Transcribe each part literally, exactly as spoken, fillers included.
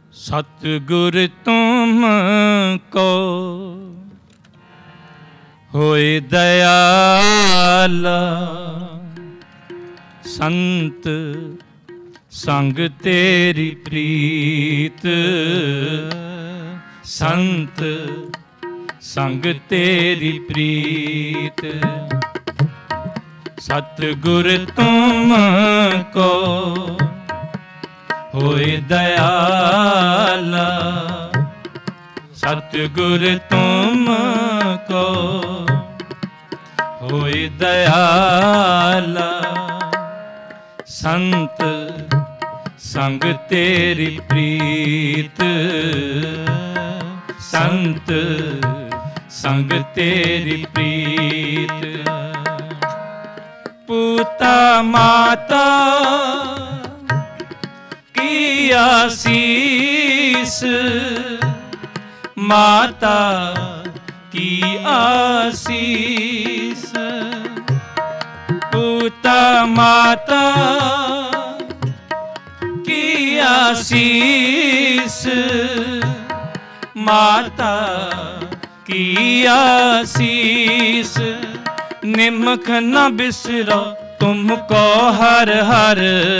सतगुर तुमको होए दयाला, संत संग तेरी प्रीत, संत संग तेरी प्रीत। सतगुर तुमको होए दयाला, सतगुर तुमको होए दयाला, संत संग तेरी प्रीत, संत संग तेरी प्रीत। पूता माता की आसीस, माता की आसीस। पूता माता की आसीस, माता की आसीस। निमख न बिसरो तुमको हर हर,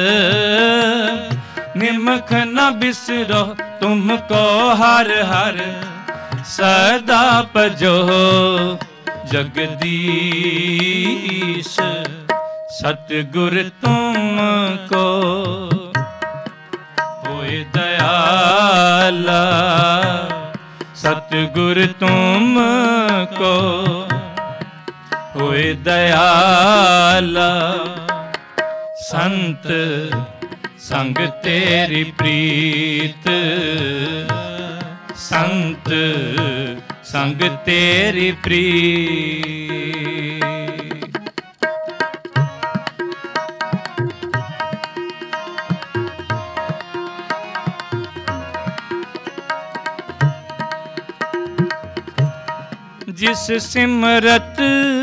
निमख न बिसरो तुमको हर हर। सदा पजो जगदीश, सतगुर तुमको होए दयाला, सतगुर तुमको होए दयाला, संत संग तेरी प्रीत, संत संग तेरी प्रीत। जिस सिमरत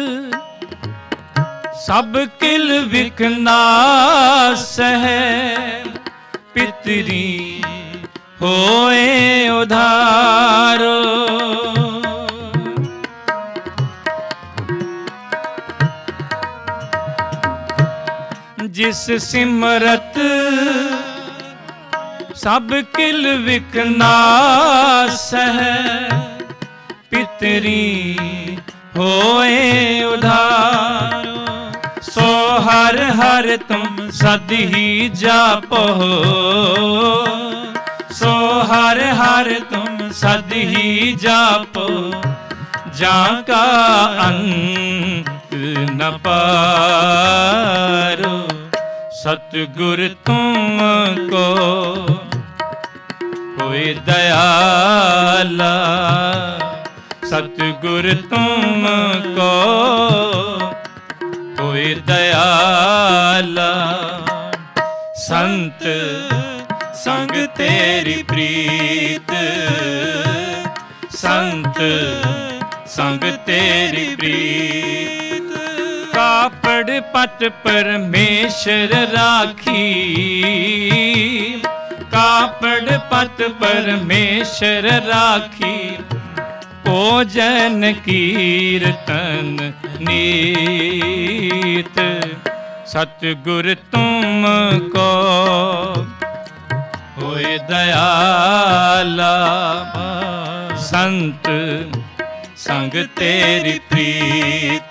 सब किल विकनाश है, पितरी होए उधारो। जिस सिमरत सब किल विकनाश है, पितरी होए उधारो। सो हर हर तुम सद ही जापो, सो हर हर तुम सद ही जापो। जाका अंत न पारो, सतगुर तुमको होए दयाला, सतगुर तुमको होए दयाला, संत संग तेरी प्रीत, संत संग तेरी प्रीत। कापड़ पट परमेश्वर राखी, कापड़ पट परमेश्वर राखी। भोजन कीर्तन नीत, सतगुर तुमको होए दयाला, संत संग तेरी प्रीत,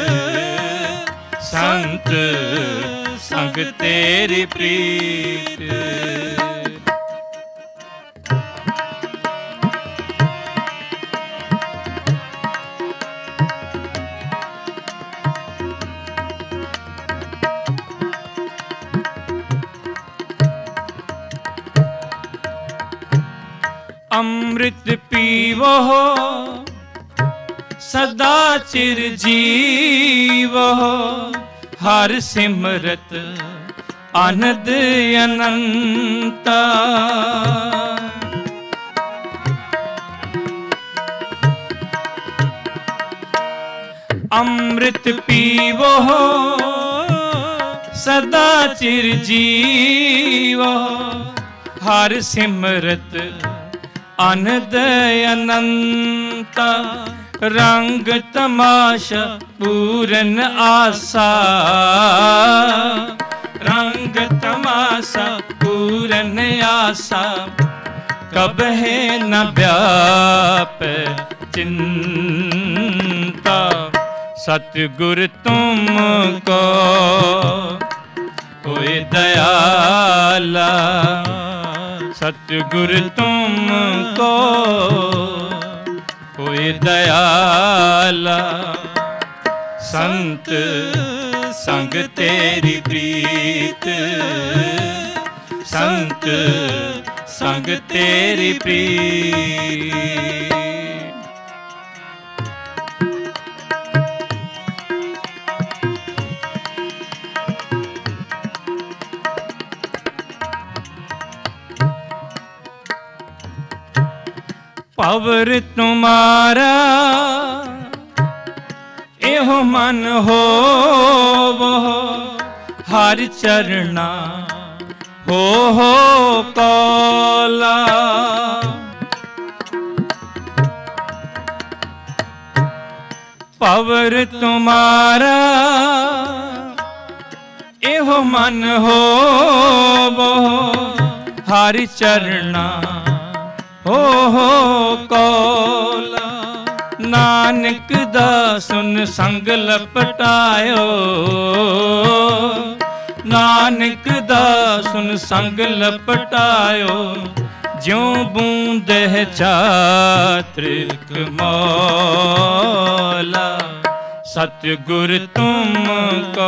संत संग तेरी प्रीत। अमृत पीवो सदा चिर जीवो, हर सिमरत आनंद अनंता। अमृत पीवो सदा चिर जीवो, हर सिमरत आनंद अनंता, रंग तमाशा पूरन आसा, रंग तमाशा पूरन आसा, कब है न व्याप चिंता। सतगुर तुमको कोई दयाला, सतगुर तुमको कोई दयाला, संत संग तेरी प्रीत, संत संग तेरी प्रीत। पवर तुम्हारा एहो मन हो वो, हर चरना हो हो कौला। पवर तुम्हारा एहो मन हो वो, हर चरना हो हो कौला। नानक दा सुन संग लपटायो, नानक दा सुन संग लपटायो, ज्यों बूंद है चात्रिक मौला। सतगुर तुमको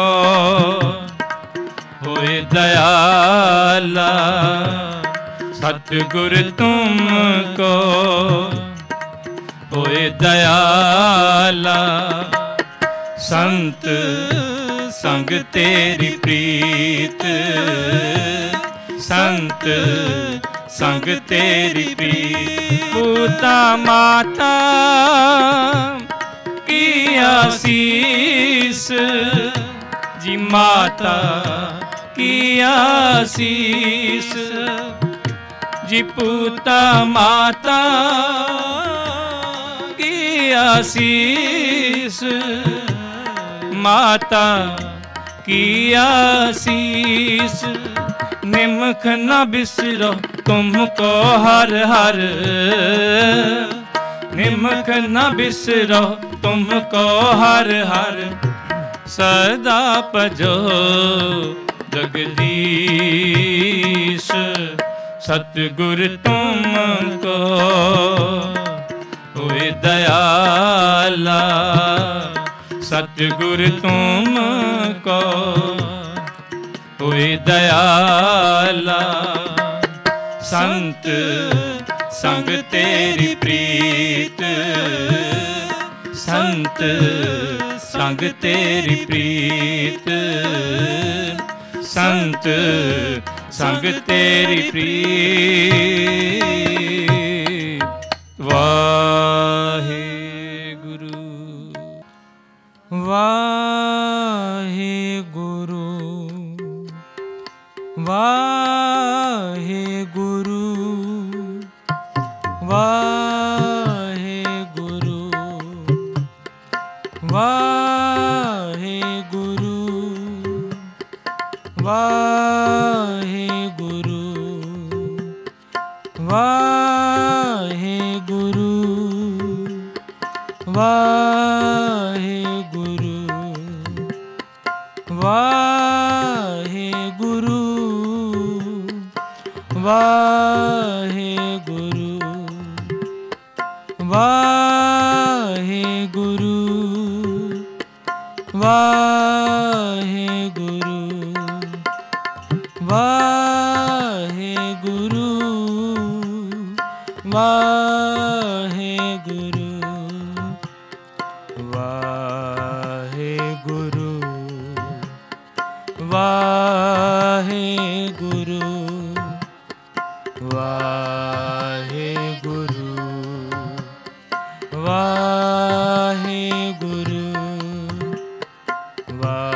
होए दयाला, सतगुर तुमको होए दयाला। संत संग तेरी प्रीत, संत संग तेरी प्रीत। पूता माता की आसीस जी, माता की आसीस जी, पूता माता की आसीस, माता की आसीस। निमख न बिसरो तुमको हर हर, निमख न बिसरो तुमको हर हर। सदा पजो जगदीश, सतगुर तुमको होए दयाला, सतगुर तुमको होए दयाला। संत संग तेरी प्रीत, संत संग तेरी प्रीत, संत संग तेरी प्रीत। वाहे गुरु वाहे गुरु वाहे गुरु वाहे गुरु वाहे गुरु वाहे गुरु वाहे गुरु वाहे गुरु वाहे गुरु वाहे गुरु वाहे गुरु वाहे गुरु वाहे गुरु वाहे गुरु वाहे गुरु वाहे गुरु वाहे गुरु वाहे गुरु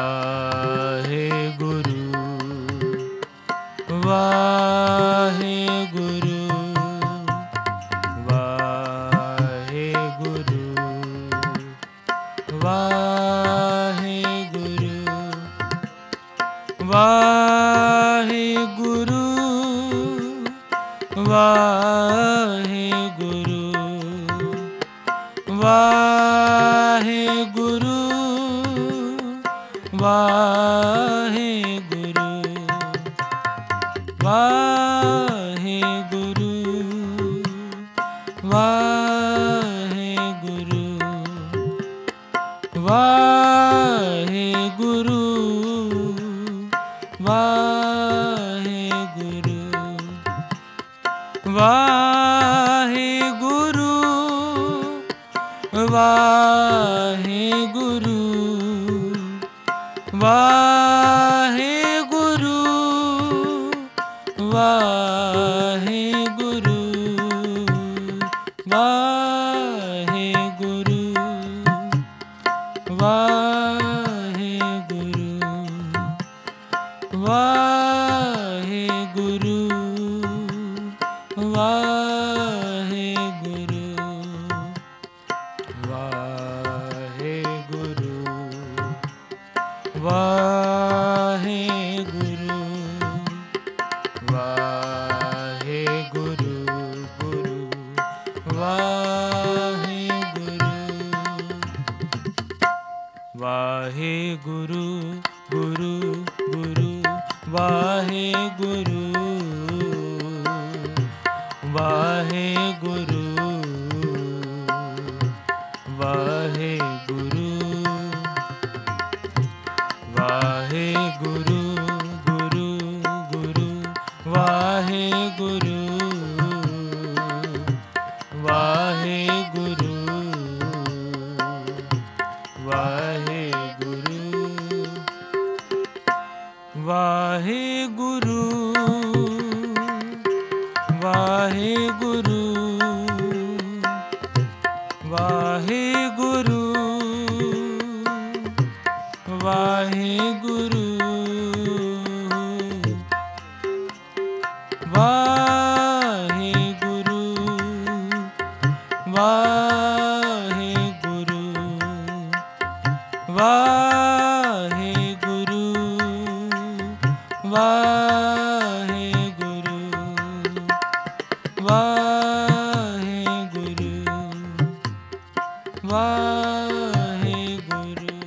वाहे गुरु वाहे वाहेगुरु वाहेगुरु वाहेगुरु वाहेगुरु वाहेगुरु वाहेगुरु वाहेगुरु वाहेगुरु वाहेगुरु वाहेगुरु वाहेगुरु वाहेगुरु वाहेगुरु वाहेगुरु वाहेगुरु वाहेगुरु वाहेगुरु वाहेगुरु गुरु वाहेगुरु वाहेगुरु गुरु गुरु वाहेगुरु वाहेगुरु वाहेगुरु वाहेगुरु गुरु गुरु वाहेगुरु वाहेगुरु वाहेगुरु वाहेगुरु वाहेगुरु वाहेगुरु वाहेगुरु वाहेगुरु वाहेगुरु वाहेगुरु वाहेगुरु वाहेगुरु वाहेगुरु।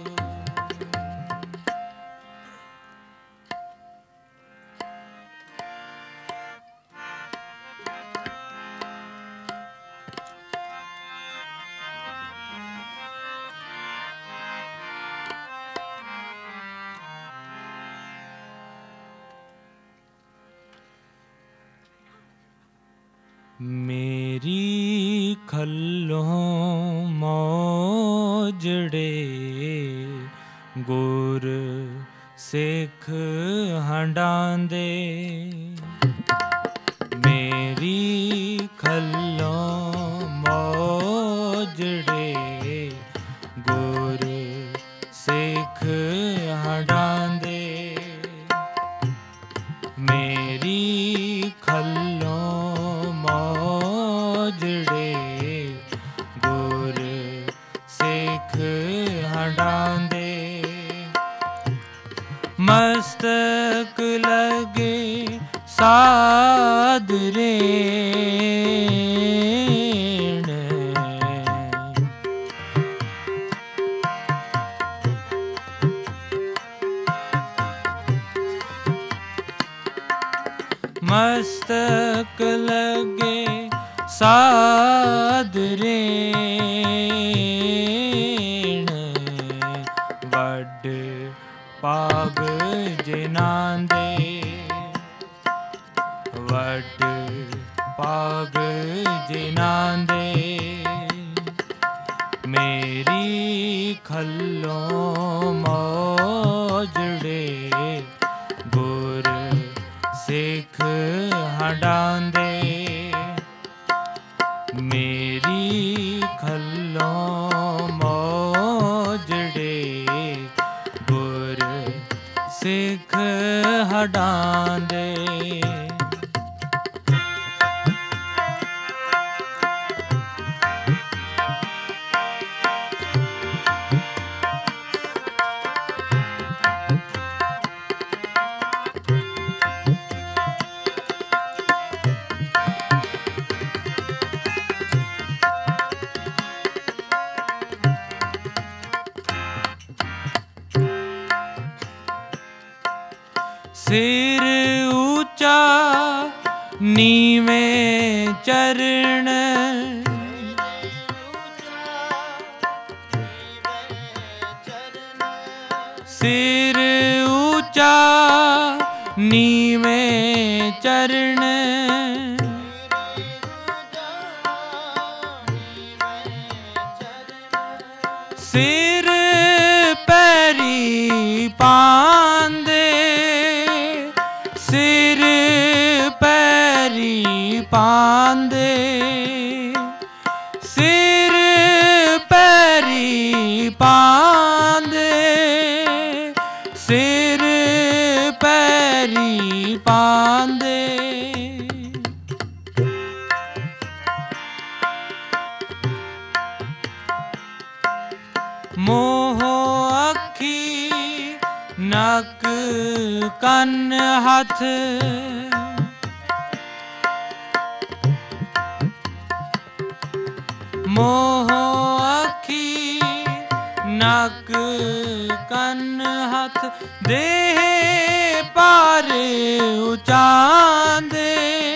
मेरी खल्लों मौजड़े गुर सिख हंडांदे मेरी खल्लों मौजड़े गुर सिख हंडांदे मेरी खल्लों मौजड़े गुर सिख हंडांदे मस्तक लगे सादरे मस्तक लगे सादरे वड पाग जिनांदे वड पाग जिनांदे मेरी खल्लों मौजड़े गुर सिख हंडांदे मेरी खल्लों मौजड़े गुर सिख हंडांदे सिर ऊंचा नीवें चरण, सिर ऊंचा नीवें चरण, सिर पैरी पांदे, सिर पैरी पांदे, सिर पैरी पांदे, सिर पैरी पांदे। मोह अखी नक कन हथ, मोह अखी नक कन हथ, देह पार उचांदे,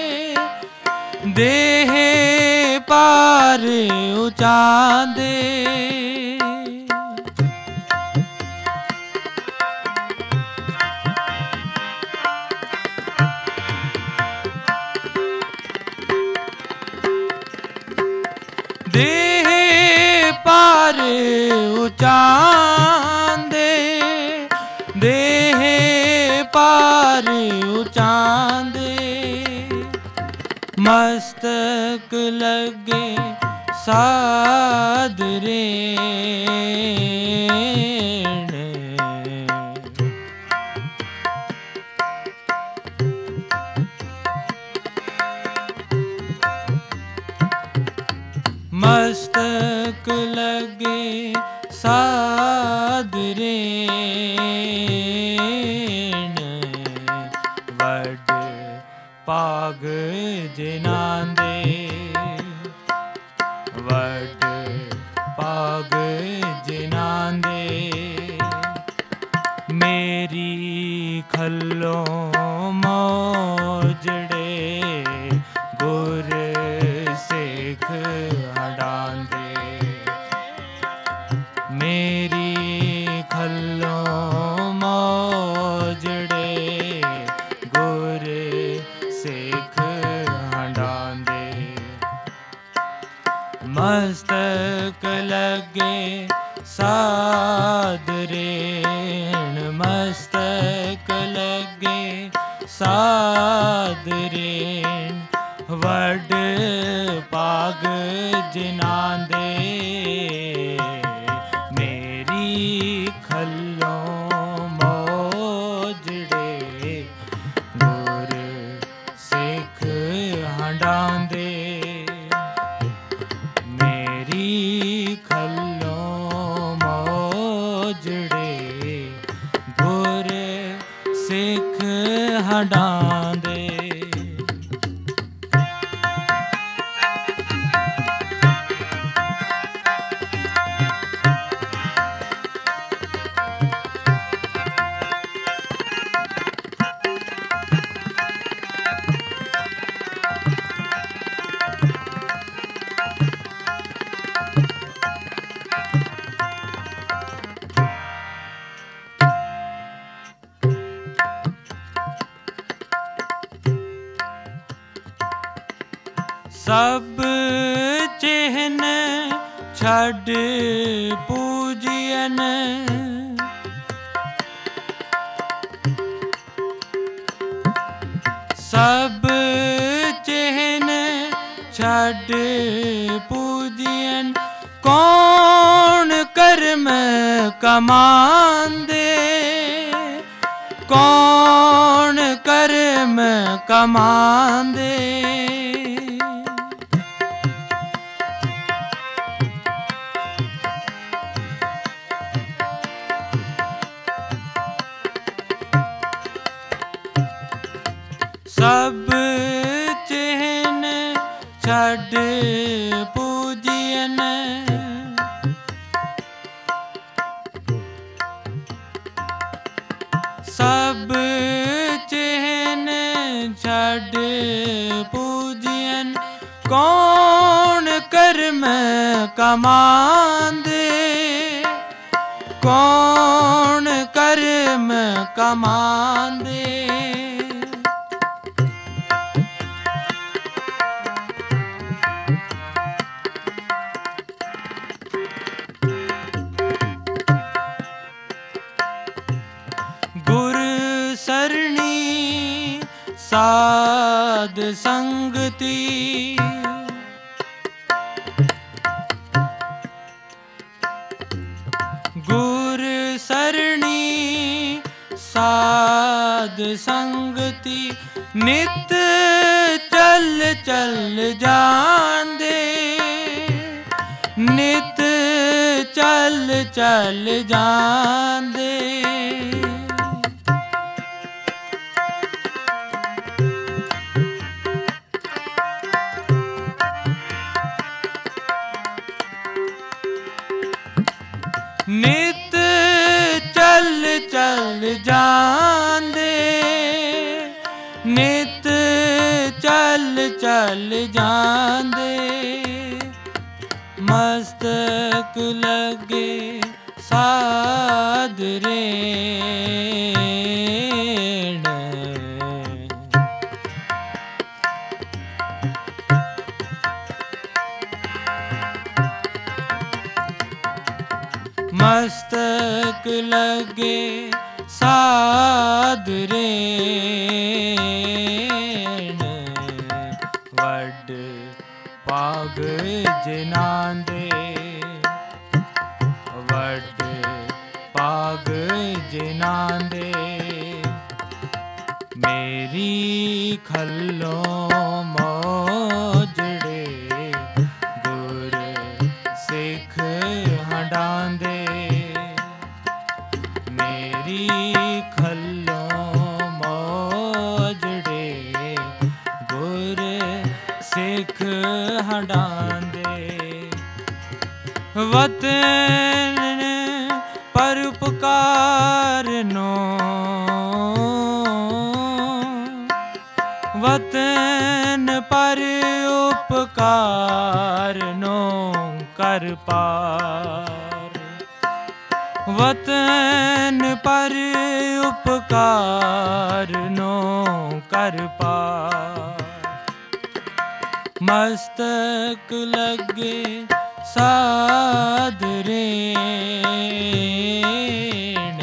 देह पार उचांदे। देह पार उचांदे, देह पार उचांदे। मस्तक लगे सादरे, मस्तक लगे सादरे, वड पाग जिनांदे, वड पाग जिनांदे। मेरी खल्लो मोजड़े गुर सिख हडांदे, मेरी खल्लो मोजड़े गुर सिख हडांदे। मस्तक लगे सादरे, मस्तक लगे सादरे, वड पाग जिनांदे। मेरी खल्लो मोजड़े गुर सिख हडांदे, मेरी खल्लो मोजड़े गुर सिख हडांदे। सब चिन्ह छड़ पूजियन, सब चिन्ह छड़ पूजियन। कौन कर्म कमांदे, कौन कर्म कमांदे। सब चिन्ह छड़ पूजियन, सब कौन कर्म कमांदे, कौन कर्म कमांदे। गुर सरणी साध संगति, गुर सरणी साध संगति, नित चल चल जांदे, नित चल चल जांदे। नित चल चल जांदे, नित चल चल जांदे। मस्तक लगे साध रेण, मस्तक लगे साध रेण। वड पाग जिनांदे, वड पाग जिनांदे। मेरी खल्लों मोजड़े, गुर सिख हंडांदे। मेरी खल्लों मोजड़े, गुर सिख हंडांदे। वतन परोपकार नो, वतन पर उपकार नो कर पार। वतन पर उपकार नो कर पार। मस्तक लगे साध रेण,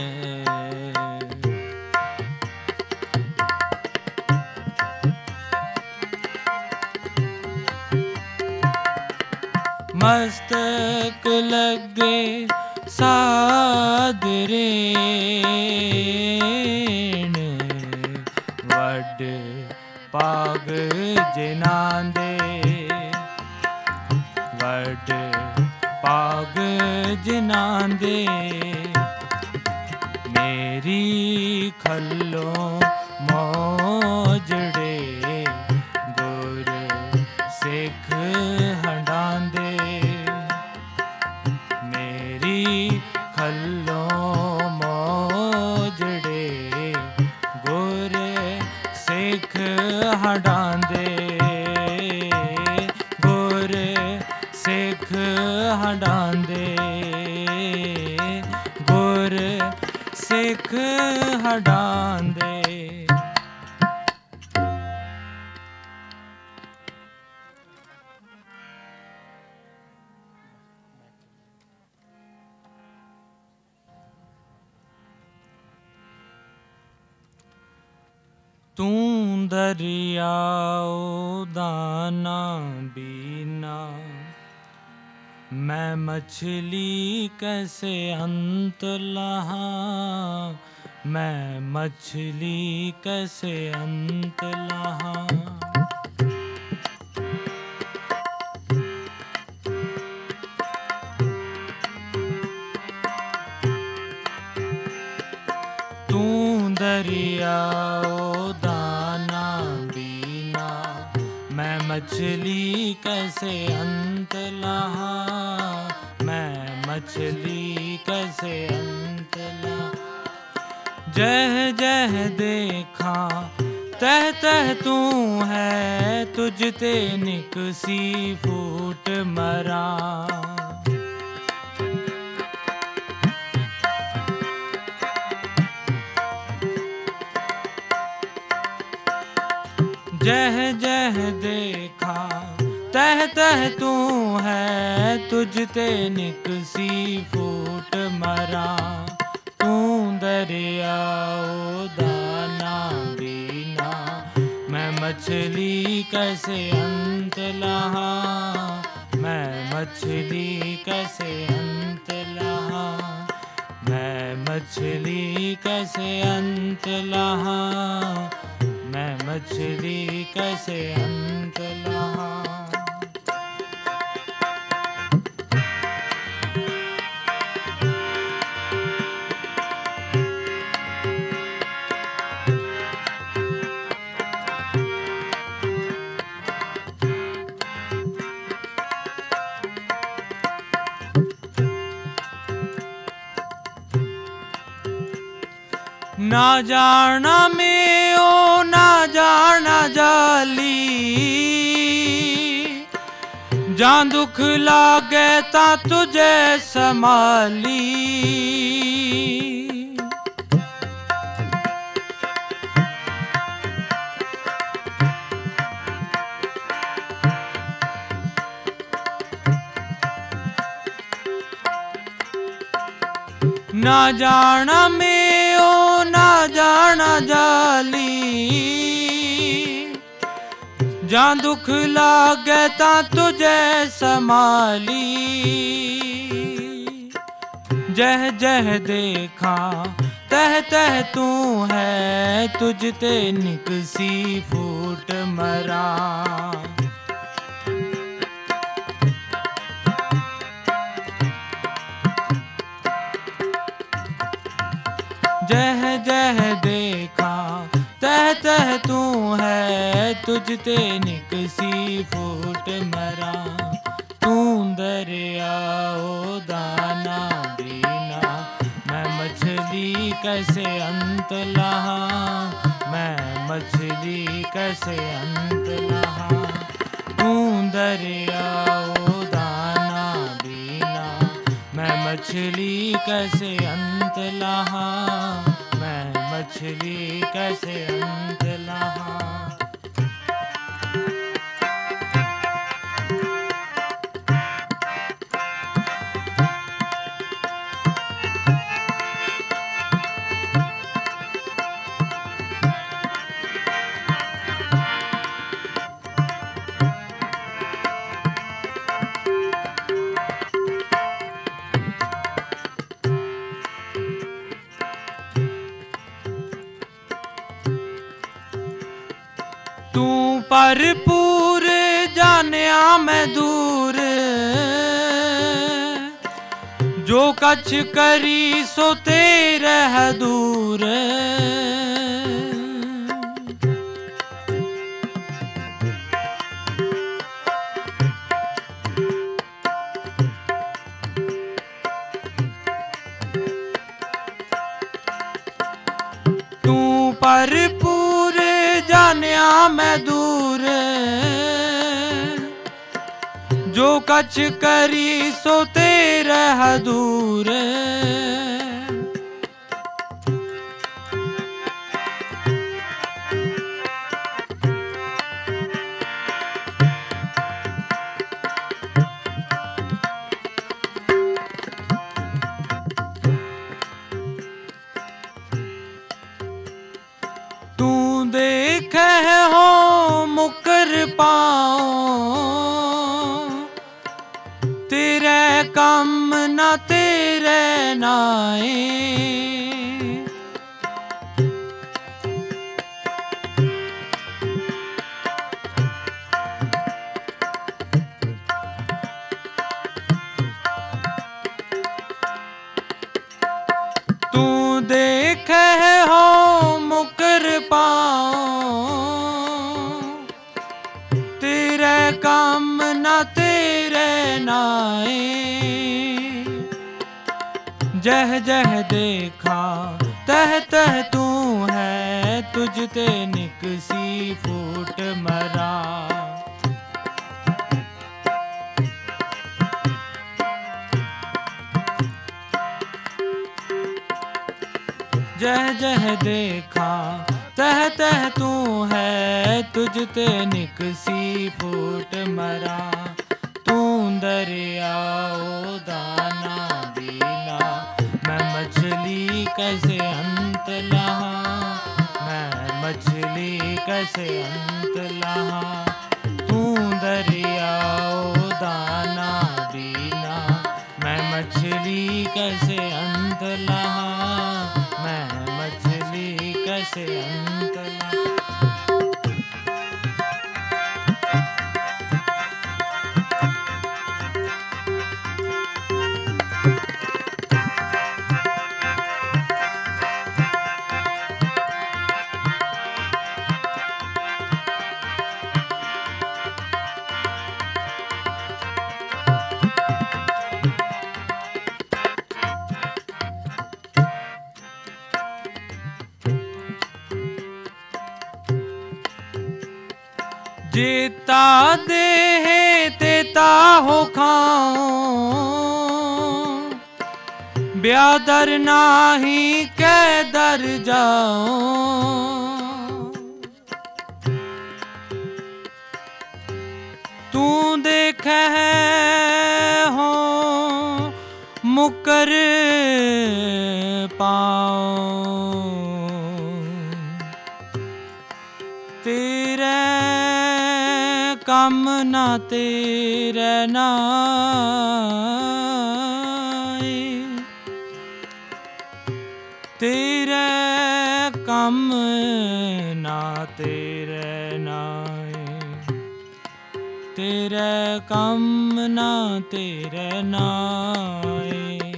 मस्तक लगे साध रेण। वड पाग जिनांदे, वड पाग जिनांदे। मेरी खल्लों मोजड़े, गुर सिख हंडांदे। मेरी खल्लों मोजड़े, गुर सिख हंडांदे। गुर सिख हंडांदे, गुर सिख हंडांदे। तू दरियाओ दाना बीना, मैं मछली कैसे अंत लहा। मैं मछली कैसे अंत लहा। तू दरियाओ दाना बीना, मैं मछली कैसे अंत लहा। मैं मछली कैसे अंत लहा। जह जह देखा तह तह तू है तुझ ते निकसी फूट मरा। जह जह देखा तह तह तू है तुझ ते निकसी फूट मरा। तू दरिया ओ दाना बीना मैं मछली कैसे अंत लहा। मैं मछली कैसे अंत लहा। मैं मछली कैसे अंत लहा। मैं मछली कैसे अंत लहा। ना जाना में ओ ना जाना जाली। जान दुख लागे ता तुझे संभाली। ना जाना में ओ ना जाना जाली। जान दुख लागे ता तुझे संभाली। जह जह देखा तह तह तू है तुझ ते निकसी फूट मरा। जह जह देखा तह तह तू है तुझ ते निकसी फूट मरा। तू दरिया ओ दाना बीना मैं मछली कैसे अंत लहा। मैं मछली कैसे अंत लहा। तू दरिया ओ दाना बीना मैं मछली कैसे अंत लहा। मैं मछली कैसे अंत लहा। तू भरपूर जानिया मैं दूर। जो कछ करी सो तेरे है दूर। तू भरपूर जानिया मैं दूर। जो कछ करी सो तेरे है दूर। तू देखे हो मुकर पाओ तेरे कम ना तेरे नाए। तू देखे हो मुकर पाओ तेरे काम ना तेरे नाए। जह जह देखा तह तह तू है तुझ ते निक निकसी फूट मरा। जह जह देखा तह तह तू है, तुझ ते निकसी फूट मरा। तू दरिया ओ दाना दीना, मैं मछली कैसे अंत लहा, मैं मछली कैसे अंत लहा। तू दरिया ओ दाना दीना, मैं मछली कैसे अंत लहा, मैं मछली कैसे अंत लहा। जेता देह तेता हो खाओ, ब्यादर नाही कै दर जाओ। तू देखे हो मुकर पाओ, तेरे कम ना तेरे नाए, तेरे कम ना तेरे नाए, तेरे कम ना तेरे नाए।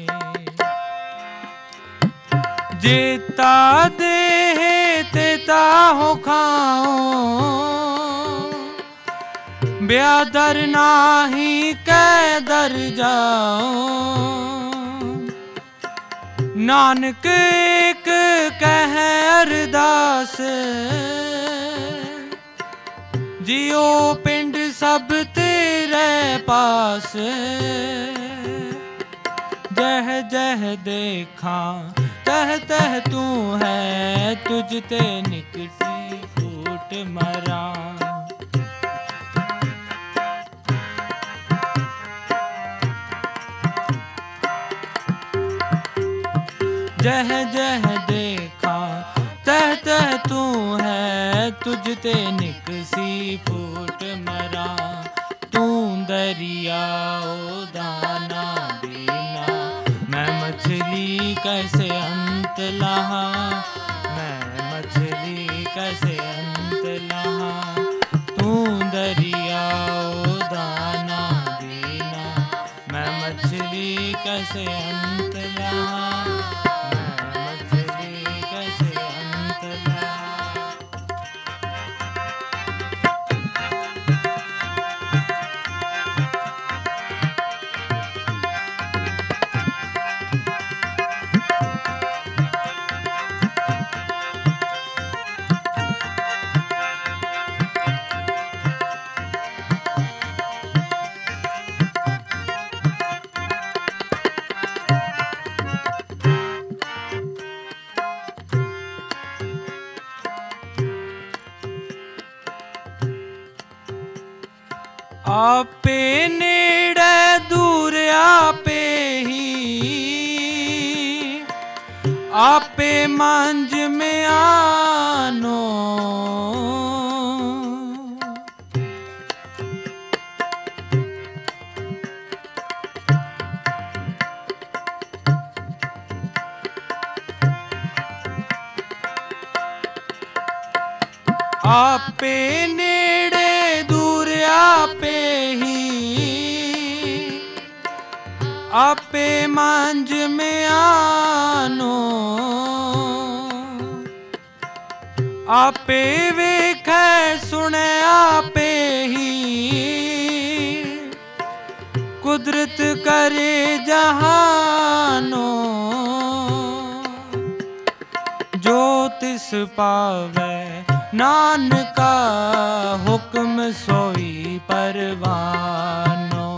जेता देह तेता हो खाओ, ब्यादर नाही कै दर जाओ। नानक एक कह अरदास, जियो पिंड सब तेरे पास। जह जह देखा तह तह तू है, तुझ ते निकसी फूट मरा। जह जह देखा तह तह तू है, तुझ ते निकसी फूट मरा। तू दरिया ओ दाना दीना, मैं मछली कैसे अंत लहा, मैं मछली कैसे अंत लहा। तू दरिया ओ दाना दीना, मैं मछली कैसे अंत लहा। आपे नेड़े दूर आपे ही, आपे मांझ में आनो। आपे नेड़े दूर आपे ही, आपे मांझ में आनो। आपे वेखे सुने आपे ही, कुदरत करे जहानो। जो तिस पावे नानका हुक्म सोई परवानो।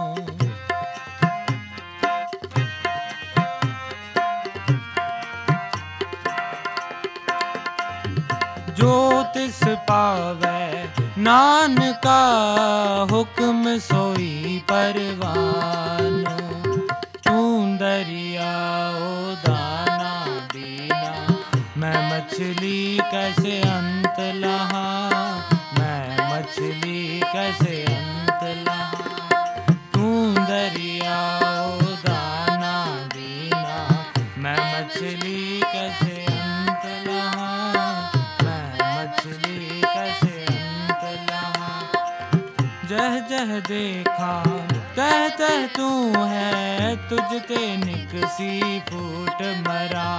जो तिस पावै नानका हुक्म सोई परवानो। तू दरियाओ दाना दीना, मैं मछली कैसे अंत लहा, मैं मछली कैसे अंत लहा। तू दरियाओ दाना दीना, मैं मछली कैसे अंत लहा, मैं मछली कैसे अंत लहा। जह जह देखा तह तह तू है, तुझ ते निकसी फूट मरा।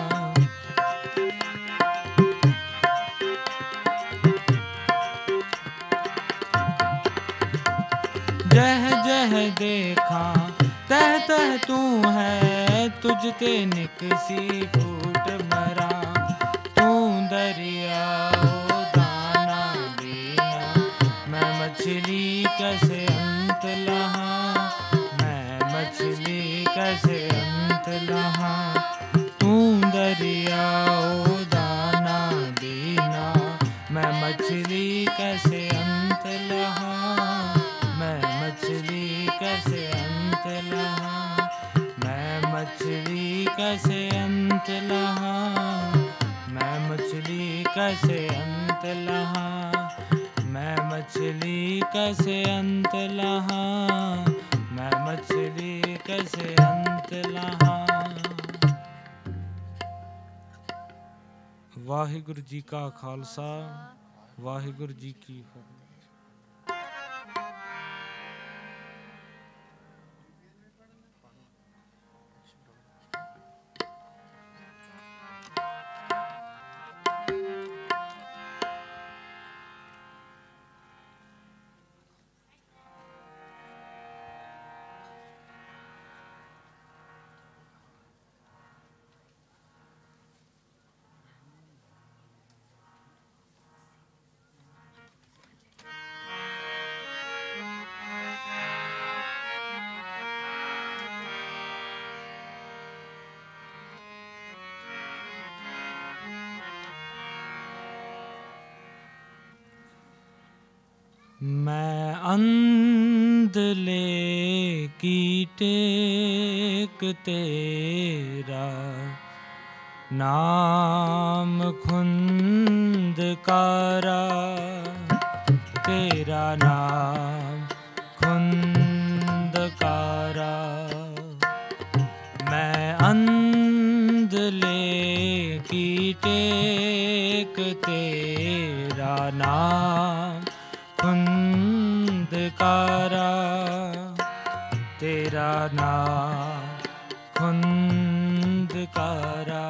जह जह देखा तह तह तू है, तुझ ते निकसी फूट मरा। तू दरियाओ दाना दीना, मैं मछली कैसे अंत लहा, मैं मछली कैसे अंत लहा। तू दरियाओ दाना दीना, मैं मछली कैसे अंत लहा, मैं मछली कैसे अंत लहा, मैं मछली कैसे अंत लहा, मैं मछली कैसे अंत लहा, मैं मछली कैसे अंत लहा, मैं मछली कैसे अंत लहा। वाहिगुरु जी का खालसा, वाहिगुरु जी की फतेह। मैं अंधले की टेक तेरा, नाम खुंदकारा, तेरा नाम खुंदकारा। मैं अंधले की टेक तेरा नाम खुंदकारा, तेरा नाम खुंदकारा।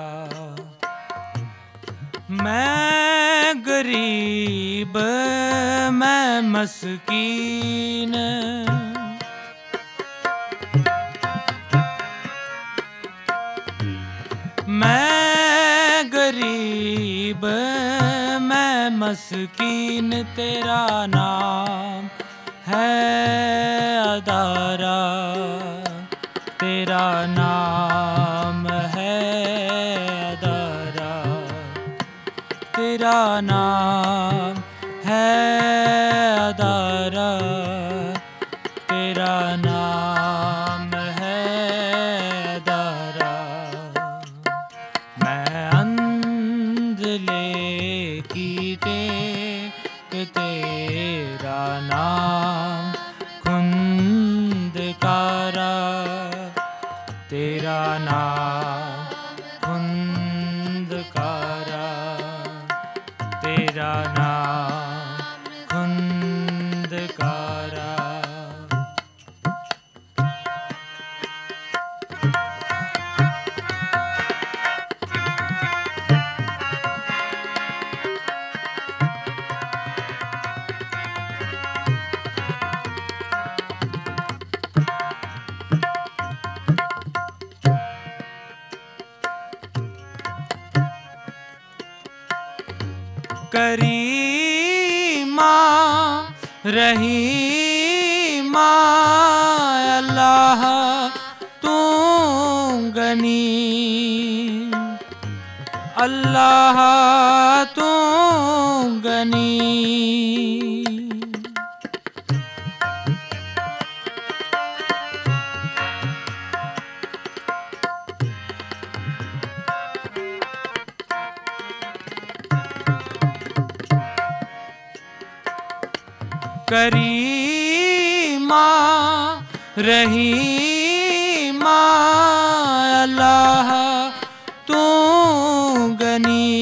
मैं गरीब मैं मस्कीन, मैं गरीब मैं मस्कीन, तेरा नाम है अदारा, तेरा नाम है अदारा, तेरा नाम है अदारा, तेरा नाम है अदारा। मैं अंधले की टेक तेरा नाम खुंदकारा, तेरा नाम खुंदकारा, तेरा करीमा रहीमा अल्लाह तू गनी, अल्लाह तू गनी। करीमा रहीमा अल्लाह तू गनी,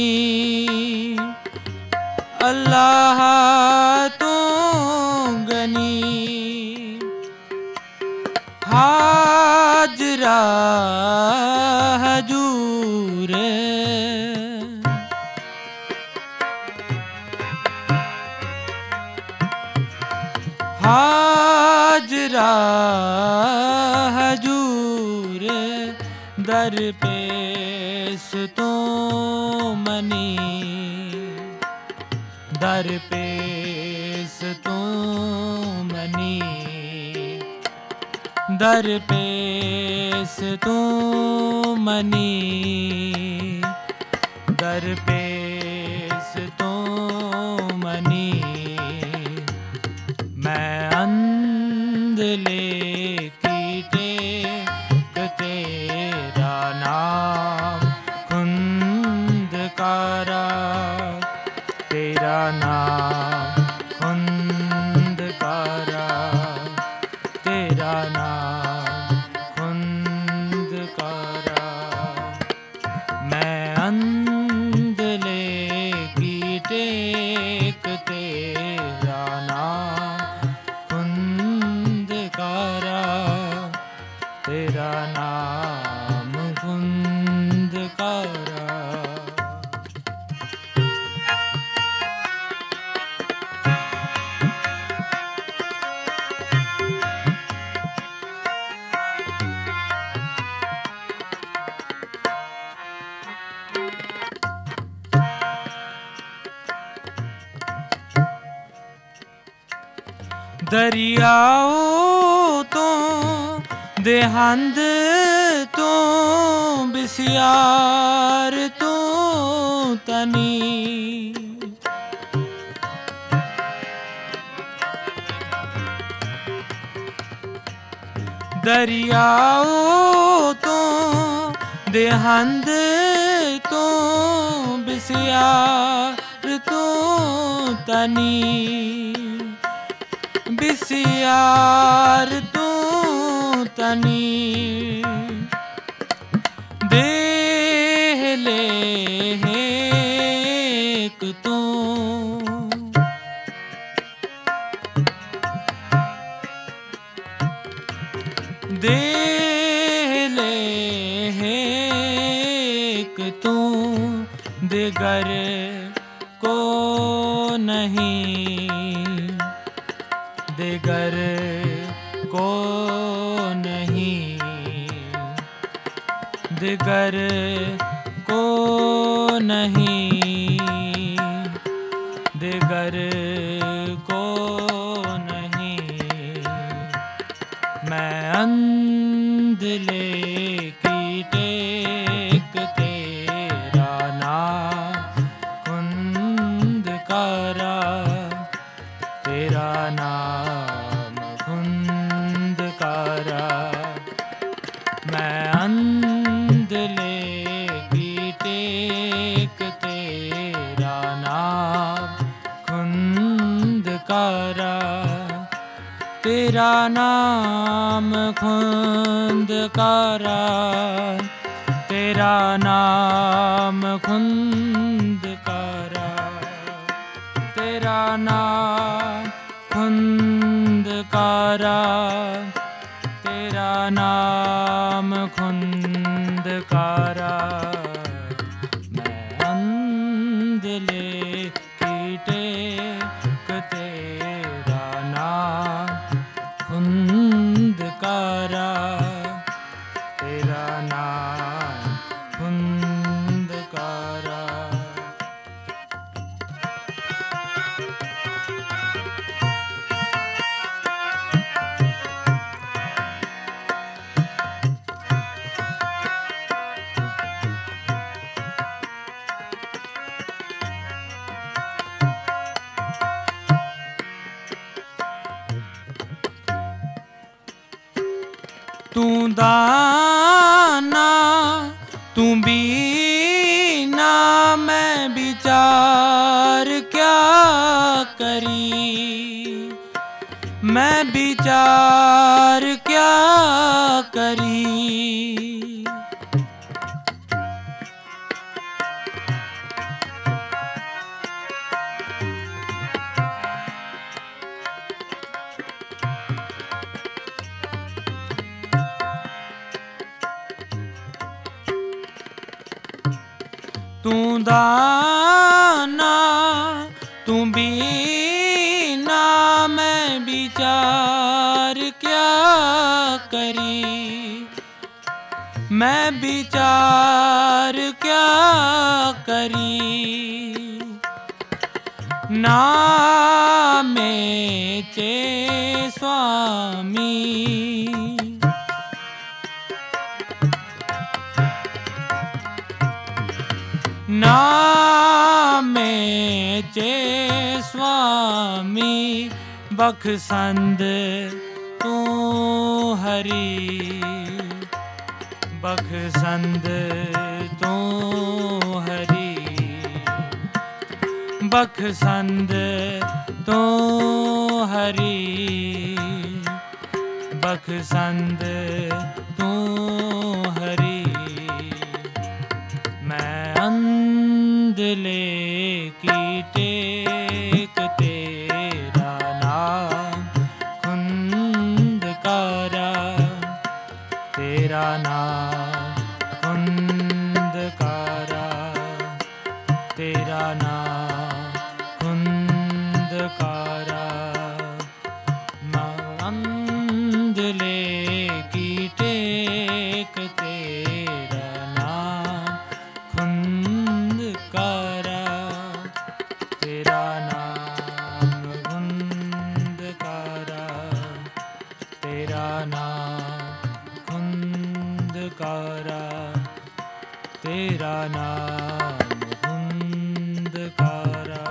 अल्लाह तू गनी। हाजरा हजूर हाजरा हजूर दर पेश तो मनी, दर पेश तो मनी, दर पेश तो मनी, दर पेश तो मनी। मैं अंधले की टेक तेरा नाम खुंदकारा, तेरा नाम खुंदकारा, तेरा नाम खुंदकारा। मैं अंधले की टेक तेरा नाम खुंदकारा, तेरा नाम खुंदकारा। दरियाओं तो देहांद तो बिसियार तो तनी, दरियाओं तो देहांद तो बिसियार तो तनी, बिसियार तू तनी। देह ले एक तू, देह ले एक तू, दिगर को नहीं, दिगर को नहीं, दिगर को नहीं, दिगर को नहीं। मैं अंधले की टेक तेरा नाम खुंदकारा, तेरा नाम खुंदकारा। मैं अंधले की टेक तेरा नाम खुंदकारा, तेरा नाम खुंदकारा, तेरा नाम खुंदकारा, तेरा नाम खुंदकारा, तेरा नाम खुंदकारा। मैं अंधले की टेक तेरा नाम खुंदकारा, तेरा नाम खुंदकारा। तू दाना तू बीना मैं विचार क्या करी, मैं विचार क्या करी। तू दाना तू बीना मैं विचार क्या करी, मैं विचार क्या करी। नामे चे स्वामी नामे चे स्वामी बखसंद तू हरि, बखसंद तू हरि, बखसंद तू हरि, बखसंद तू हरि। मैं अंधले की टेक तेरा नाम खुंदकारा, तेरा नाम खुंदकारा, तेरा नाम खुंदकारा। मैं अंधले की टेक तेरा नाम खुंदकारा, तेरा नाम खुंदकारा, तेरा नाम खुंदकारा, तेरा नाम खुंदकारा।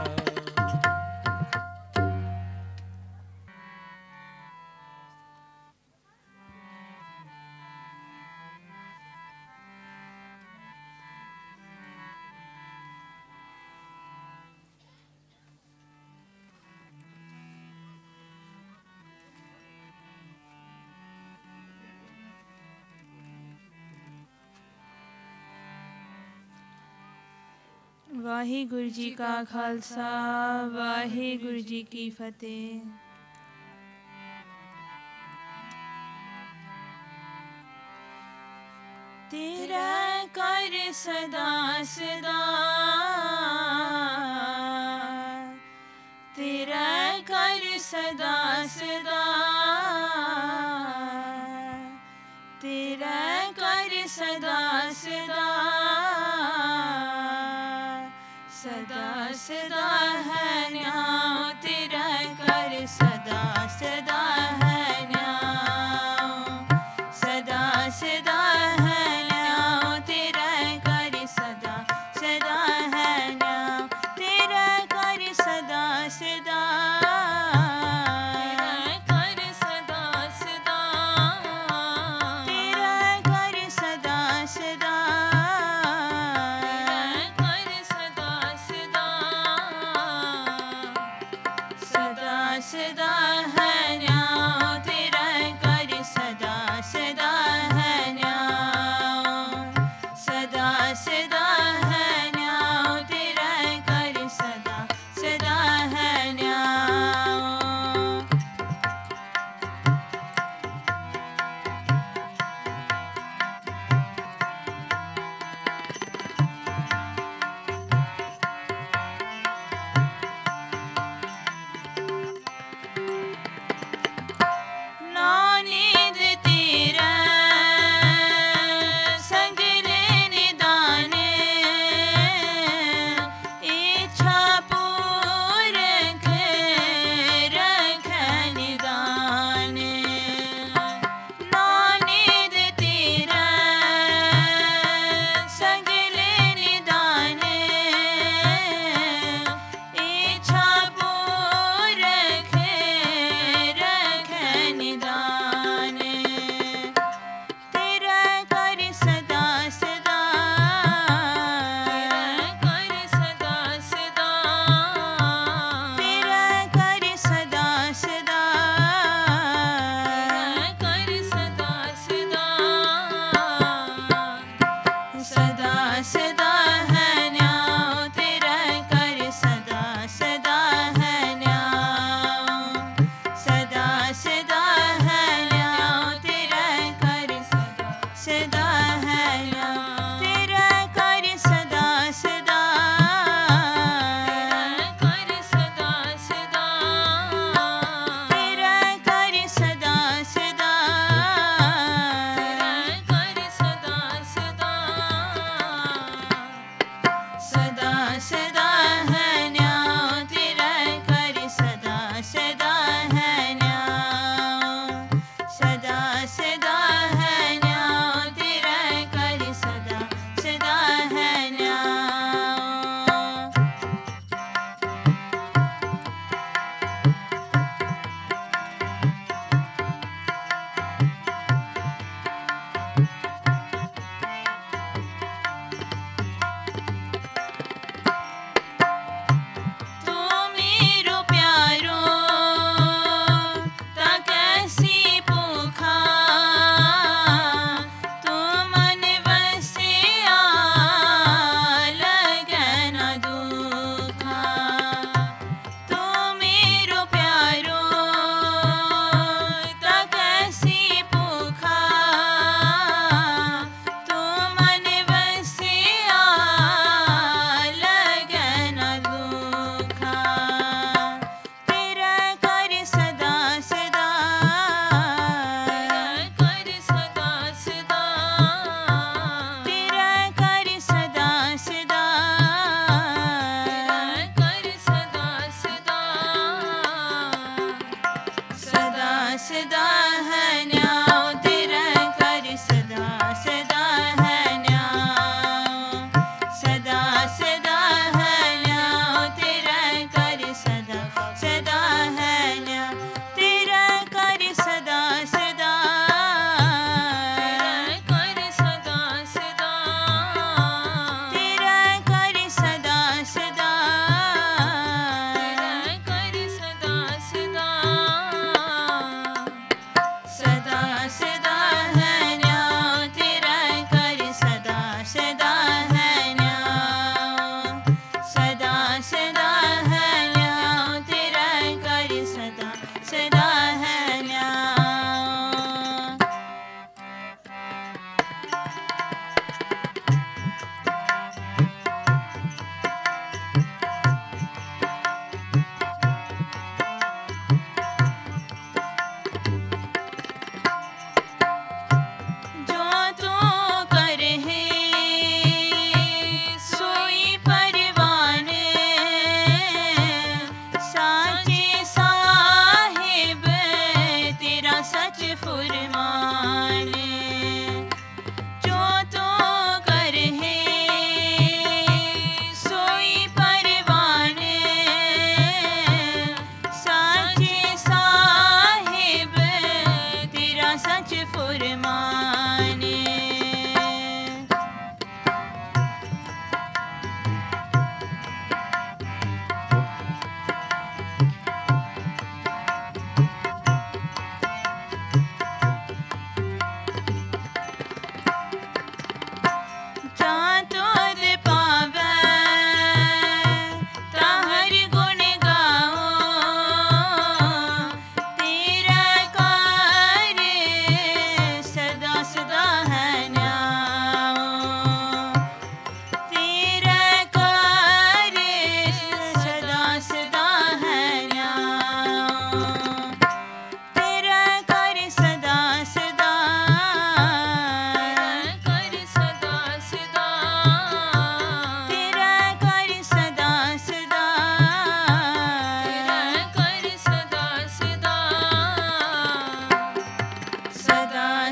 वाहिगुरु जी का खालसा, वाहिगुरु जी की फतेह। तेरा कर सदा सदा, तेरा कर सदा सदा, तेरा कर सदा सदा, सदा सदा है न्याय तेरा कर सदा सदा है न्याय, सदा सदा है न्याय तेरा कर सदा सदा है न्याय, तेरा कर सदा सदा, तेरा कर सदा सदा, तेरा कर सदा सदा, तेरा कर सदा सदा,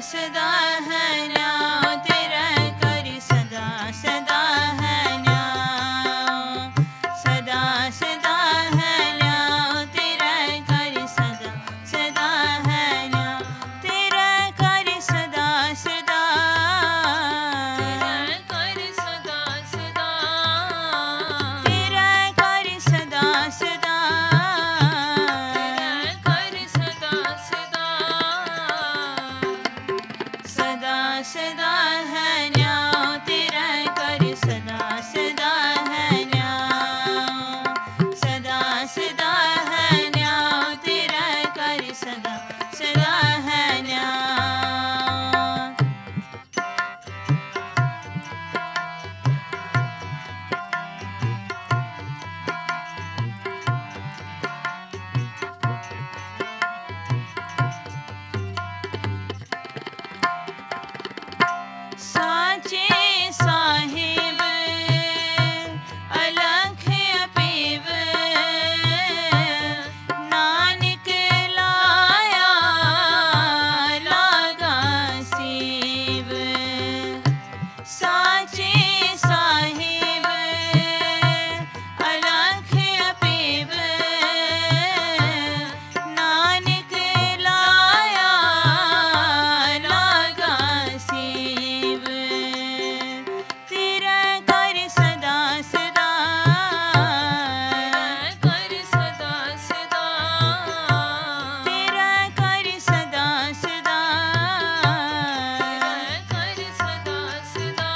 सदा है न्याय तेरा कर सदा सदा है न्याय सदा सदा है न्याय तेरा कर सदा सदा है न्याय तेरा कर सदा सदा तेरा कर सदा सदा तेरा कर सदा सदा तेरा कर सदा सदा सदा सदा है न्याय तेरा कर सदा सदा है न्याय सदा सदा है न्याय तेरा कर सदा सदा है न्याय साचे साहिब अलख अपेव नानक लाया लागा सीव साचे साहिब अलख अपेव नानक लाया लागा सीव तेरा कर सदा सदा कर सदा सदा तेरा कर सदा सदा कर सदा सदा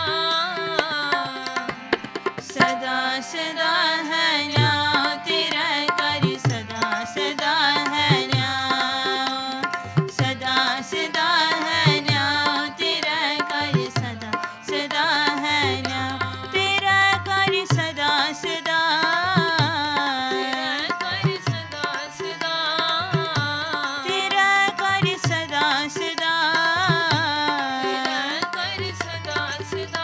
सदा सदा है न्याय तेरा कर सदा सदा है न्याय सदा सदा है न्याय तेरा कर सदा सदा है न्याय तेरा कर सदा सदा तेरा कर सदा सदा तेरा कर सदा सदा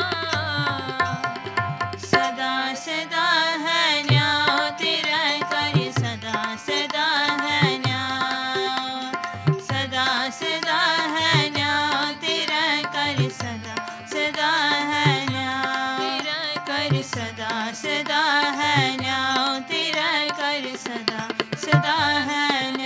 सदा सदा है न्याय तेरा कर सदा सदा है न्याय सदा सदा है न्याय तेरा कर सदा सदा है न्याय तेरा कर सदा सदा है न्याय तेरा कर सदा सदा है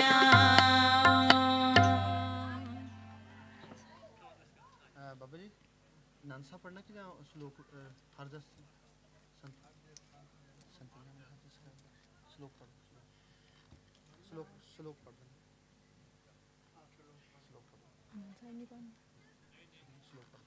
न्याय बाबा जी नानसा पढ़ना कि या श्लोक अ, हर दस संत संत श्लोक पढ़ श्लोक श्लोक पढ़ देना श्लोक पढ़ श्लोक पढ़ श्लोक पढ़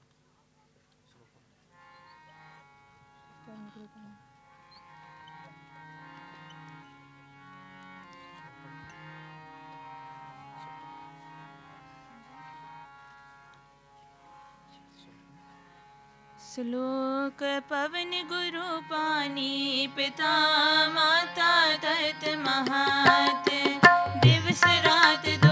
श्लोक पवन गुरु पानी पिता माता तत महात दिवस रात